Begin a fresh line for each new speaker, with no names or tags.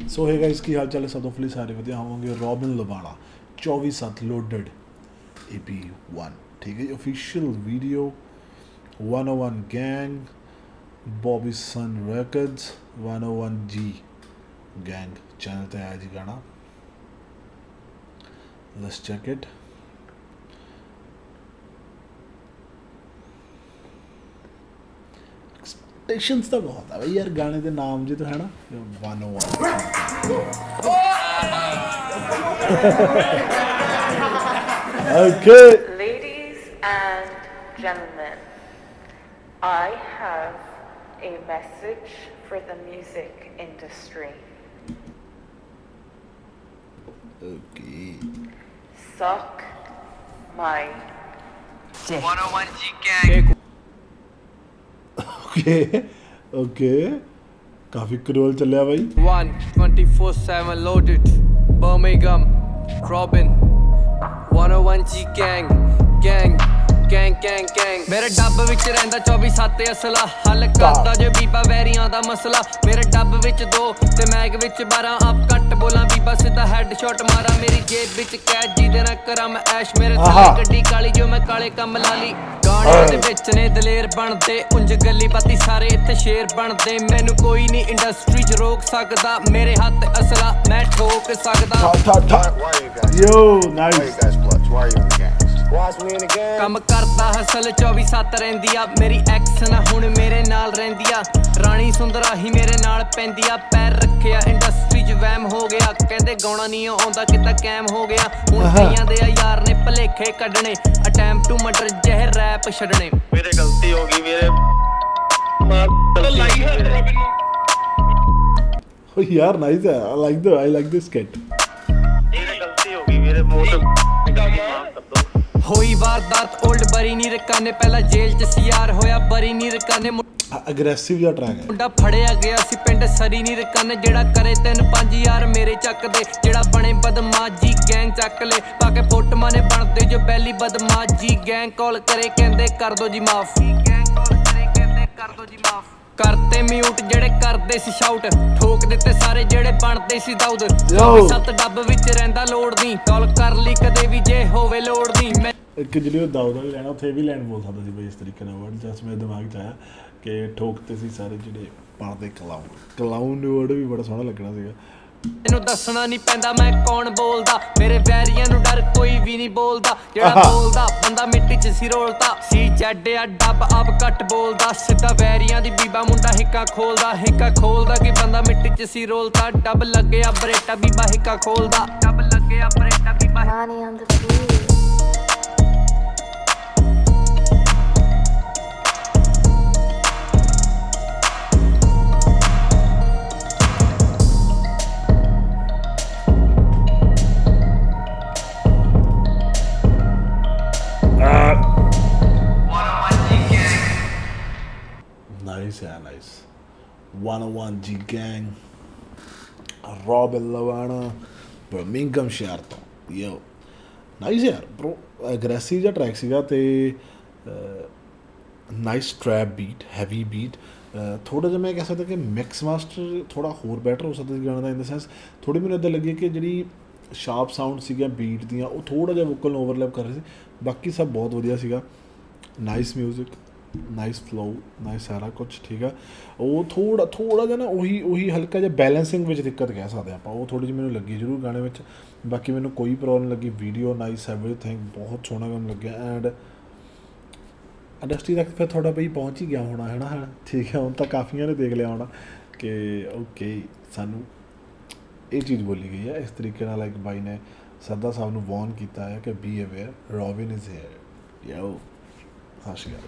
सो है गाइस की हाल चाल है, सब होपफुली सारे बढ़िया होंगे। रॉबिन लवाना 24/7 लोडेड EP1, ठीक है। Official video 101 gang, Bobby Son Records, 101G gang channel पे आया जी गाना। Let's check it. एक्सपेक्टेशंस तो बहुत है भाई यार गाने के नाम जी तो है ना 101। Okay.
Ladies and gentlemen, I have a message for the music industry.
Okay.
Suck my
101G gang.
Okay. Okay. काफी क्रूअल चलिया भाई।
24/7 loaded. Birmingham, Robin, 101G gang, gang, gang, gang, gang. ਮੇਰੇ ਡੱਬ ਵਿੱਚ ਰਹਿੰਦਾ 24/7 ਅਸਲਾ, ਹੱਲ ਕਰਦਾ ਜੇ ਬੀਬਾ ਵੈਰੀਆਂ ਦਾ ਮਸਲਾ। ਮੇਰੇ ਡੱਬ ਵਿੱਚ 2 ਤੇ ਮੈਗ ਵਿੱਚ 12, ਆਪ ਘੱਟ ਬੋਲਾਂ ਬੀਬਾ ਸਿੱਧਾ ਹੈਡਸ਼ਾਟ ਮਾਰਾਂ। ਮੇਰੀ ਜੇਬ ਵਿੱਚ ਕੈਸ਼ ਜਿਹਦੇ ਨਾਲ ਕਰਾਂ ਮੈਂ ਐਸ਼, ਮੇਰੇ ਥੱਲੇ ਗੱਡੀ ਕਾਲੀ ਜੋ ਮੈਂ ਕਾਲੇ ਕੰਮ ਲਾ ਲਈ। ਗਾਣੇ ਦੇ ਵਿੱਚ ਨੇ ਦਲੇਰ ਬਣਦੇ, ਉਂਝ ਗੱਲੀ ਬਾਤੀ ਸਾਰੇ ਇੱਥੇ ਸ਼ੇਰ ਬਣਦੇ। ਮੈਨੂੰ ਕੋਈ ਨਹੀਂ ਇੰਡਸਟਰੀ 'ਚ ਰੋਕ ਸਕਦਾ, ਮੇਰੇ ਹੱਥ ਅਸਲਾ ਮੈਂ ਠੋਕ ਸਕਦਾ।
Yo, nice.
ਕੰਮ ਕਰਦਾ ਹਸਲ 24/7 ਰਹਿੰਦੀ ਆ, ਮੇਰੀ ਐਕਸ ਨਾ ਹੁਣ ਮੇਰੇ ਨਾਲ ਰਹਿੰਦੀ ਆ। ਰਾਣੀ ਸੁੰਦਰਾ ਹੀ ਮੇਰੇ ਨਾਲ ਪੈਂਦੀ ਆ, ਪੈਰ ਰੱਖਿਆ ਇੰਡਸਟਰੀ 'ਚ ਵਹਿਮ ਹੋ ਗਿਆ। ਕਹਿੰਦੇ ਗਾਉਣਾ ਨਹੀਂ ਆਉਂਦਾ ਕਿੱਦਾਂ ਕੈਮ ਹੋ ਗਿਆ। ਹੁਣ ਕਈਆਂ ਦੇ ਆ ਯਾਰ ਨੇ ਭਲੇਖੇ ਕੱਢਣੇ, ਅਟੈਂਪਟ ਟੂ ਮਰਡਰ ਜ਼ਹਿਰ ਰੈਪ ਛੱਡਣੇ।
ਮੇਰੇ ਗਲਤੀ ਹੋ ਗਈ ਮੇਰੇ ਲਾਈ ਹੈ ਰੋਬਿਨ ਨੂੰ।
Oh यार nice है, I like this skit.
ਮੇਰੇ ਗਲਤੀ ਹੋ ਗਈ ਮੇਰੇ ਮੋਟ
ਹੋਈ ਵਾਰਦਾਤ ਓਲਡ ਬਰੀ ਨਹੀਂ ਰਕਾਨੇ, ਪਹਿਲਾਂ ਜੇਲ੍ਹ 'ਚ ਸੀ ਯਾਰ ਹੋਇਆ ਬਰੀ ਨਹੀਂ ਰਕਾਨੇ।
Aggressive ਜਿਹਾ ਟਰੈਕ ਹੈ।
ਮੁੰਡਾ ਫੜਿਆ ਗਿਆ ਸੀ ਪਿੰਡ ਸਰੀ ਨਹੀਂ ਰਕਾਨੇ, ਜਿਹੜਾ ਕਰੇ 3-5 ਯਾਰ ਮੇਰੇ ਚੱਕਦੇ। ਜਿਹੜਾ ਬਣੇ ਬਦਮਾਸ਼ ਜੀ ਗੈਂਗ ਚੱਕ ਲੈ, ਪਾ ਕੇ ਫੋਟੋਆਂ ਨੇ ਬਣਦੇ ਜੋ ਬੈਲੀ ਬਦਮਾਸ਼ ਜੀ ਗੈਂਗ ਕਾਲ ਕਰੇ ਕਹਿੰਦੇ ਕਰ ਦੋ ਜੀ ਮਾਫ। ਗੈਂਗ ਕਾਲ ਕਰੇ ਕਹਿੰਦੇ ਕਰ ਦੋ ਜੀ ਮਾਫ। ਕਰਤੇ ਮਿਊਟ ਜਿਹੜੇ ਕਰਦੇ ਸੀ ਸ਼ਾਊਟ, ਠੋਕ ਦਿੱਤੇ ਸਾਰੇ ਜਿਹੜੇ ਬਣਦੇ ਸੀ ਦਾਊਦ। 7 ਡੱਬ ਵਿੱਚ ਰਹਿੰਦਾ ਲੋੜ ਨਹੀਂ, ਕਾਲ ਕਰ ਲਈ ਕਦੇ ਵੀ ਜੇ ਹੋਵੇ ਲੋੜ ਨਹੀਂ।
ਇੱਕ ਜਿਹੜੀ ਉਹ ਦਾਊਦ ਵਾਲੀ ਲੈਣਾ ਉੱਥੇ ਵੀ ਲੈਣ ਬੋਲ ਸਕਦਾ ਸੀ ਬਈ ਇਸ ਤਰੀਕੇ ਨਾਲ ਵਰਡ, ਜਸ ਮੇਰੇ ਦਿਮਾਗ 'ਚ ਆਇਆ ਕਿ ਠੋਕਤੇ ਸੀ ਸਾਰੇ ਜਿਹੜੇ ਬਣਦੇ ਕਲਾਊਨ ਨੂੰ ਵਰਡ ਵੀ ਬੜਾ ਸੋਹਣਾ ਲੱਗਣਾ ਸੀਗਾ।
ਇਹਨੂੰ ਦੱਸਣਾ ਨਹੀਂ ਪੈਂਦਾ ਮੈਂ ਕੌਣ ਬੋਲਦਾ, ਮੇਰੇ ਵੈਰੀਆਂ ਨੂੰ ਡਰ ਕੋਈ ਵੀ ਨਹੀਂ ਬੋਲਦਾ। ਜਿਹੜਾ ਬੋਲਦਾ ਬੰਦਾ ਮਿੱਟੀ 'ਚ ਸੀ ਰੋਲਦਾ, ਸੀ ਜੱਡਿਆ ਡੱਬ ਆਪ ਘੱਟ ਬੋਲਦਾ। ਸਿੱਧਾ ਵੈਰੀਆਂ ਦੀ ਬੀਬਾ ਮੁੰਡਾ ਹਿੱਕਾ ਖੋਲਦਾ ਕਿ ਬੰਦਾ ਮਿੱਟੀ 'ਚ ਸੀ ਰੋਲਦਾ। ਡੱਬ ਲੱਗਿਆ ਬਰੇਟਾ ਬੀਬਾ ਹਿੱਕਾ ਖੋਲਦਾ, ਡੱਬ ਲੱਗਿਆ ਬਰੇਟਾ ਬੀਬਾ।
money on the beat.
Nice, yeah, nice. 101G gang, Robin Lavaana, Birmingham ਸ਼ਹਿਰ ਤੋਂ। Yo, nice यार bro, aggressive ਜਿਹਾ ਟਰੈਕ ਸੀਗਾ ਤੇ nice trap beat, heavy beat. ਥੋੜਾ ਜਿਹਾ ਮੈਂ ਕਹਿ ਸਕਦਾ ਕਿ ਮਿਕਸ ਮਾਸਟਰ ਥੋੜਾ ਹੋਰ ਬੈਟਰ ਹੋ ਸਕਦਾ ਸੀ ਗਾਣੇ ਦਾ, ਇਨ ਦ ਸੈਂਸ ਥੋੜੀ ਮੈਨੂੰ ਇੱਦਾਂ ਲੱਗੀ ਕਿ ਜਿਹੜੀ ਸ਼ਾਰਪ ਸਾਊਂਡ ਸੀਗੀਆਂ ਬੀਟ ਦੀਆਂ ਉਹ ਥੋੜਾ ਜਿਹਾ ਵੋਕਲ ਨੂੰ ਓਵਰਲੈਪ ਕਰ ਰਹੇ ਸੀ। ਬਾਕੀ ਸਭ ਬਹੁਤ ਵਧੀਆ ਸੀਗਾ। Nice music, nice flow, nice ਸਾਰਾ ਕੁਛ ਠੀਕ ਆ। ਉਹ ਥੋੜਾ ਜਿਹਾ ਨਾ ਉਹੀ ਹਲਕਾ ਜਿਹਾ ਬੈਲੈਂਸਿੰਗ ਵਿੱਚ ਦਿੱਕਤ ਕਹਿ ਸਕਦੇ ਆਪਾਂ, ਉਹ ਥੋੜੀ ਜਿਹੀ ਮੈਨੂੰ ਲੱਗੀ ਜ਼ਰੂਰ ਗਾਣੇ ਵਿੱਚ। ਬਾਕੀ ਮੈਨੂੰ ਕੋਈ ਪ੍ਰੋਬਲਮ ਲੱਗੀ। ਵੀਡੀਓ ਨਾਈਸ, ਐਵਰੀਥਿੰਗ ਬਹੁਤ ਸੋਹਣਾ ਕੰਮ ਲੱਗਿਆ। ਐਂਡ ਇੰਡਸਟਰੀ ਤੱਕ ਫਿਰ ਥੋੜਾ ਬਈ ਪਹੁੰਚ ਹੀ ਗਿਆ ਹੋਣਾ ਹੈ ਨਾ, ਠੀਕ ਹੈ। ਹੁਣ ਤਾਂ ਕਾਫੀਆਂ ਨੇ ਦੇਖ ਲਿਆ ਹੋਣਾ ਕਿ ਓਕੇ ਸਾਨੂੰ ਇਹ ਚੀਜ਼ ਬੋਲੀ ਗਈ ਹੈ ਇਸ ਤਰੀਕੇ ਨਾਲ। ਇੱਕ ਬਾਈ ਨੇ ਸਰਦਾ ਸਾਹਿਬ ਨੂੰ ਵਾਰਨ ਕੀਤਾ ਹੈ ਕਿ be aware, Robin is here. Yo ਸਤਿ ਸ਼੍ਰੀ ਅਕਾਲ।